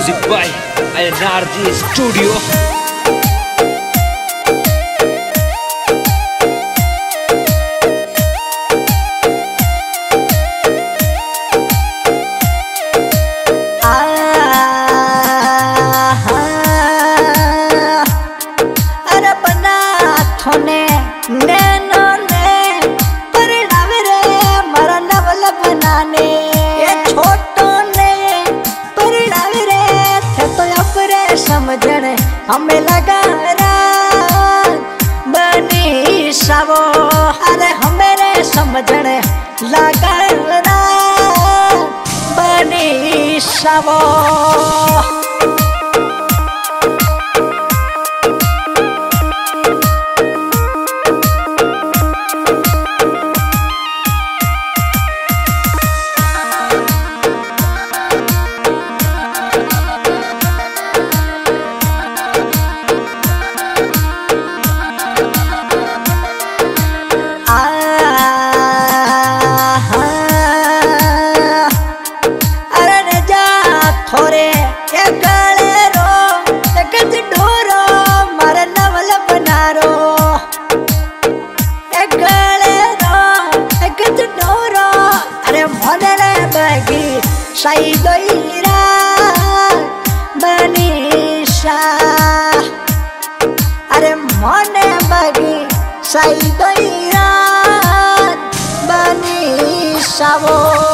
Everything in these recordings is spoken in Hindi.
Music by NRG studio. हमें लगा बनी सबो, अरे हमें समझण लगा बनी सबो। साइदोइरा बनीशा, अरे मोने बगी साइदोइरा बनीशा वो।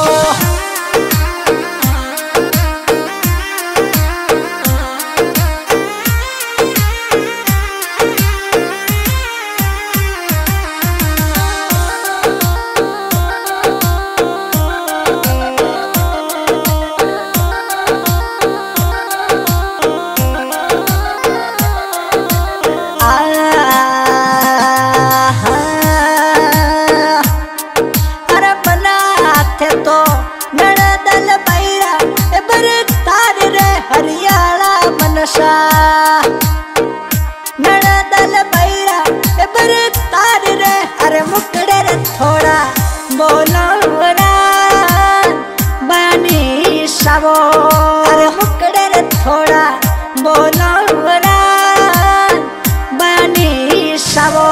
नड़दल बैरा बर तार रे, अरे मुकड़े रे थोड़ा बोलो बनी सबो, अरे मुकड़े रे थोड़ा बोलो बनी सबो।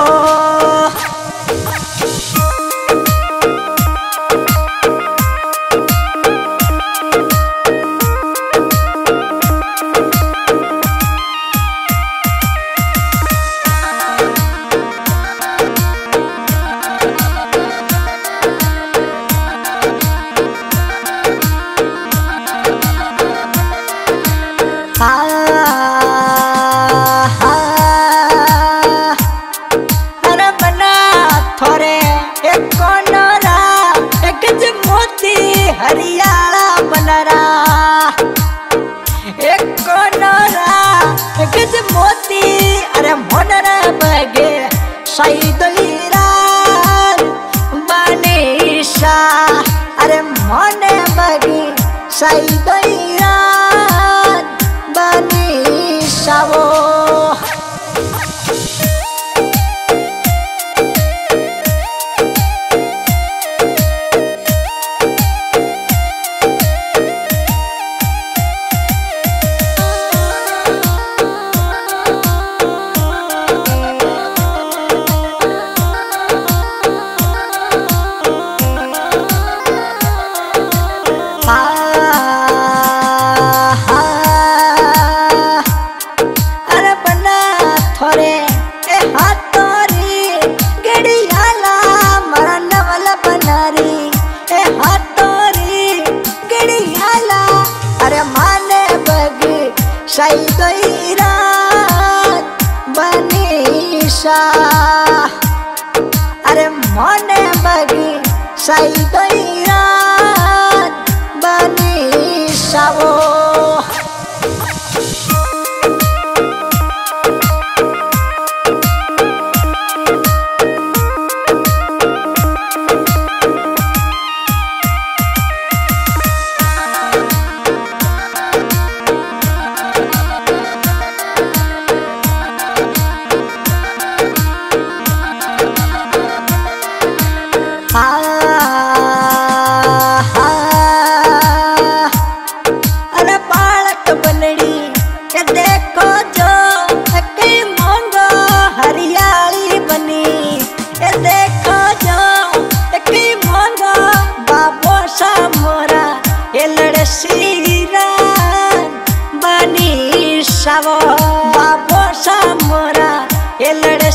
अरे बना थोरे एक कोनरा एक मोती हरियाला बनरा, एक कोनरा एक मोती, अरे मोनरा बगे साइदोइरा बनीशा, अरे मोने बगे साइदोइरा बनीशा वो। अरे बना थोरे ए हाथोरी गड़ियाला मरा नवल बनारी, ए हाथोरी गड़ियाला, अरे माने बगी साइदोइरा बनीशा, अरे मोने बगी साइदोइरा बनीशा वो।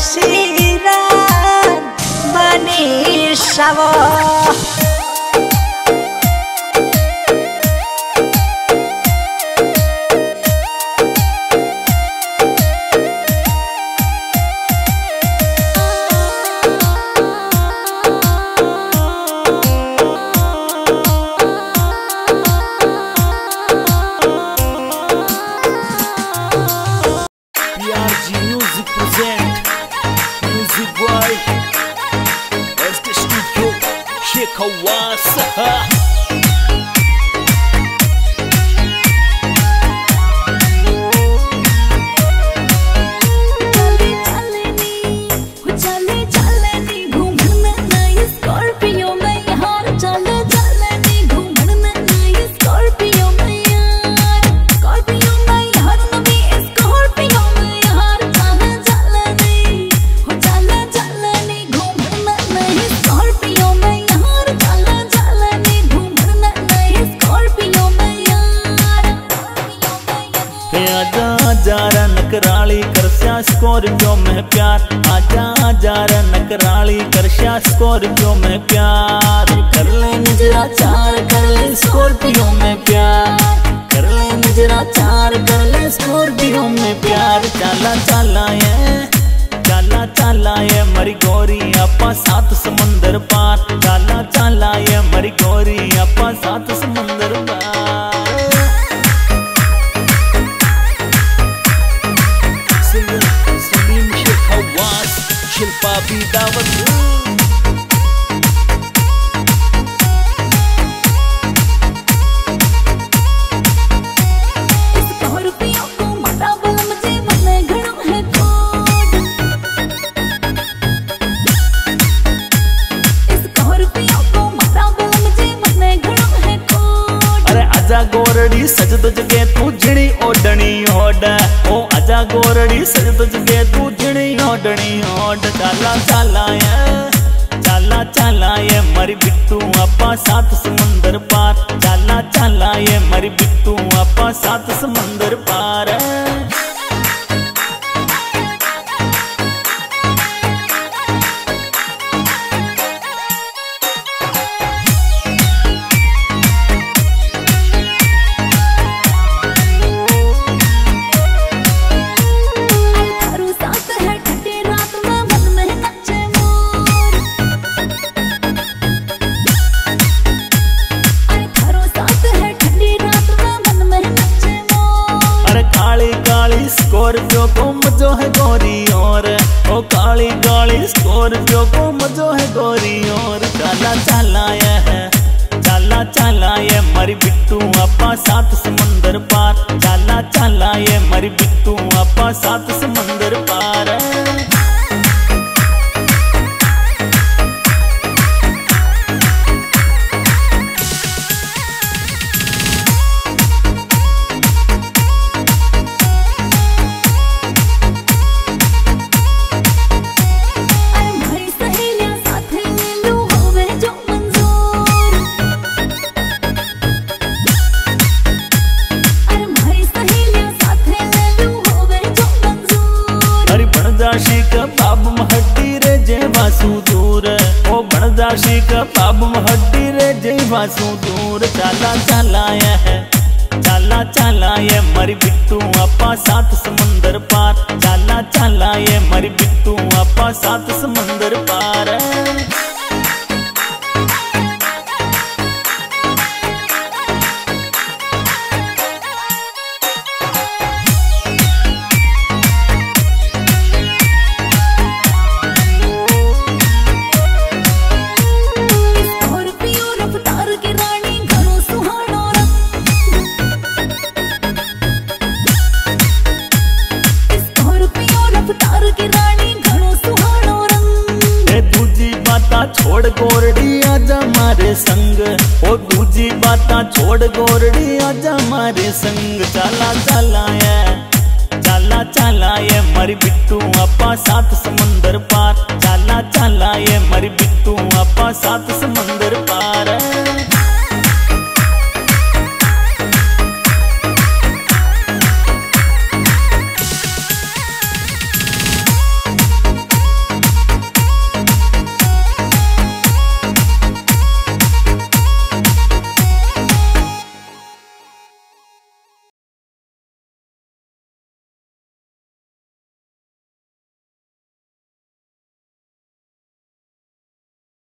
सिरान बनी सवो नकराली करश्या स्कॉर्पियो में प्यार आजा जरा नकराली करश्या स्कॉर्पियो में प्यार कर ले नजरा चार कर ले स्कॉर्पियो में प्यार कर ले नजरा चार कर ले स्कॉर्पियो में प्यार चाला चाला ये मरी गोरी आपा सात समुंदर पार चाला ये मरी गोरी आपा सात समुंदर पार शिल्पा भी दावत गोरड़ी सज तुझके तू झिणी ओडणी ओड ओ आजा गोरड़ी सज तुझके तू झिणी ओडणी ओड चाला ये मरी बिट्टू आपा सात समुंदर पार चाला ये मरी बिट्टू आपा सात समुंदर पार स्कॉर्पियो को मजो है गोरी और ओ काली काली स्कॉर्पियो को मजो है गोरी और चाला ये मरी बिट्टू आपा सात समुंदर पार चाला ये मरी बिट्टू आपा सात समुंदर पार बाब महड्डी रे जय वासु दूर ओ बनदाशी का बाब महड्डी रे जय वासु दूर चाला ये मरी बिट्टू आपा सात समुंदर पार चाला ये मरी बिट्टू आपा सात समुंदर पार छोड़ गोरड़ी आजा मारे संग ओ दूजी बाता छोड़ गोरड़ी आजा मारे संग चाला ये मरी बिट्टू आपा सात समुंदर पार चाला ये मरी बिट्टू आपा सात समुंदर पार